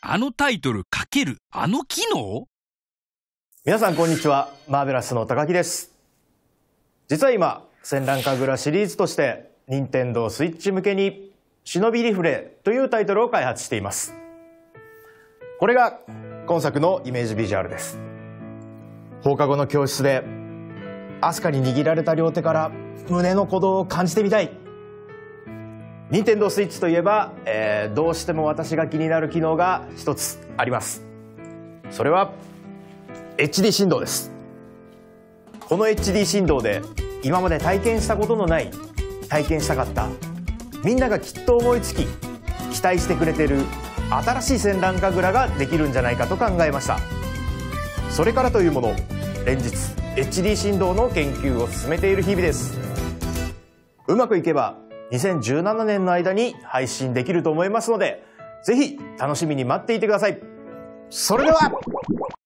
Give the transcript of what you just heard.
あのタイトル×あの機能？ 皆さんこんにちは、マーベラスの高木です。実は今、戦乱神楽シリーズとして任天堂スイッチ向けに忍びリフレというタイトルを開発しています。これが今作のイメージビジュアルです。放課後の教室でアスカに握られた両手から胸の鼓動を感じてみたい。任天堂スイッチといえば、どうしても私が気になる機能が一つあります。それは HD 振動です。この HD 振動で今まで体験したことのない、体験したかった、みんながきっと思いつき期待してくれてる新しい戦乱神楽ができるんじゃないかと考えました。それからというもの、連日 HD 振動の研究を進めている日々です。うまくいけば2017年の間に配信できると思いますので、ぜひ楽しみに待っていてください。それでは